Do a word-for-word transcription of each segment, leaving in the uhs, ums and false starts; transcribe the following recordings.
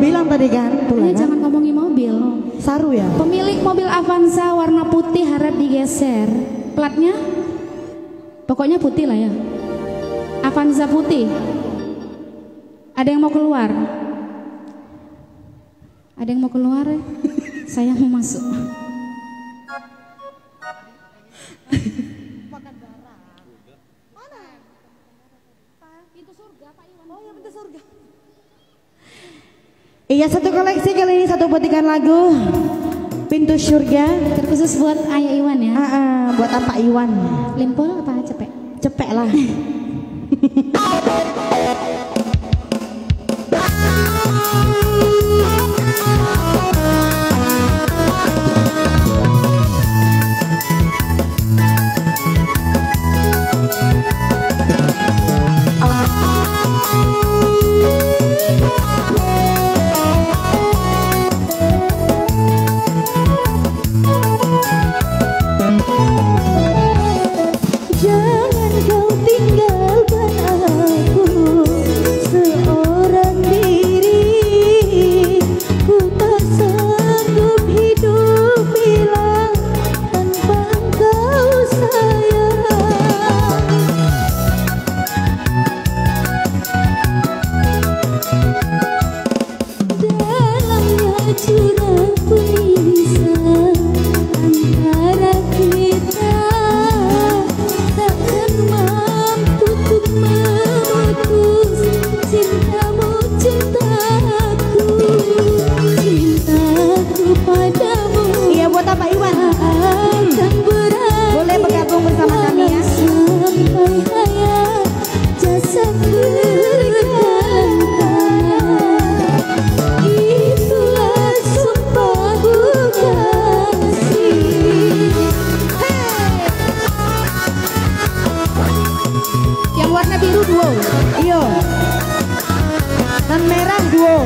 bilang tadi kan. Iya, jangan ngomongin mobil. Saru ya. Pemilik mobil Avanza warna putih harap digeser. Platnya? Pokoknya putih lah ya. Avanza putih. Ada yang mau keluar? Ada yang mau keluar? Saya mau masuk. Iya, satu koleksi kali ini satu petikan lagu Pintu Surga terkhusus buat Ayah Iwan ya. Ah, ah, buat apa Iwan? Limpol apa cepek? Cepek lah. Jangan kau tinggalkan aku seorang diri. Ku tak sanggup hidup bila tanpa engkau sayang. Dalamnya curah tulisan antara kita, takkan mampu untuk memutus cintamu, cintaku, cintaku padamu. Iya, buat apa Iwan? Akan berada Boleh bergabung bersama kami ya. sampai hayat jasad berjalan tangan. Itulah sumpahku kasih. Yang warna biru duo. Iyo. Dan merah duo.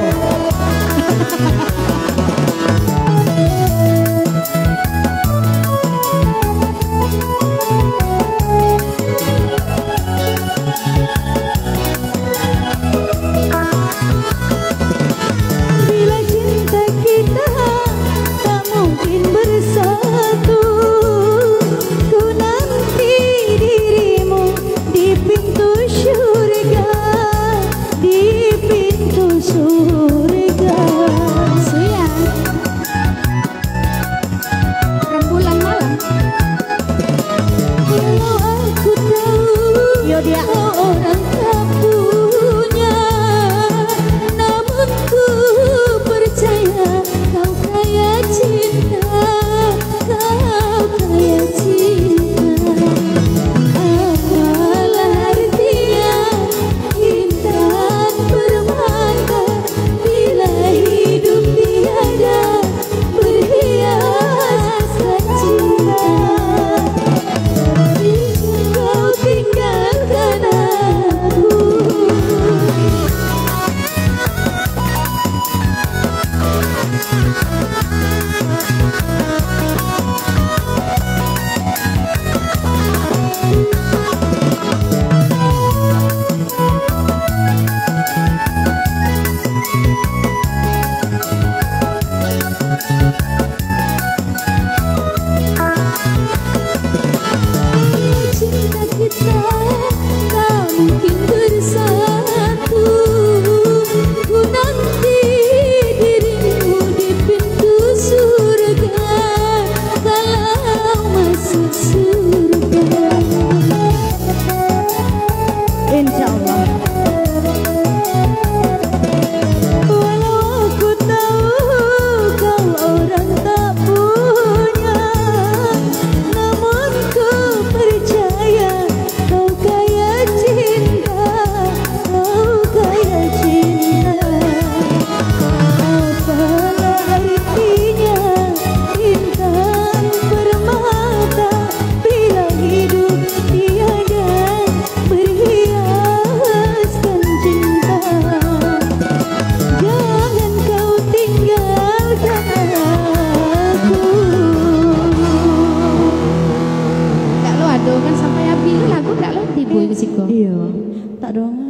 Bila cinta kita tak mungkin bersatu, ku nanti dirimu di pintu surga, di pintu surga. Suya. Rembulan malam. Walau aku tahu Yo, dia. kau orang tak punya, namun ku percaya kau kaya cinta, kau kaya cinta. Apalah artinya intan permata bila hidup tiada berhiaskan cinta. Kau tinggalkan aku. Cinta kita tak mungkin bersatu, ku nanti dirimu di pintu surga, kalau masuk surga. Insya Allah. Walau aku tahu kau orang tak punya, namun ku percaya kau kaya cinta, kau kaya cinta. Apalah artinya intan permata bila hidup tiada berhiaskan cinta. Jangan kau tinggalkan aku. Gak lo aduh kan sampai api lagu gak lo tibu ke siko. Iya. Tak dong.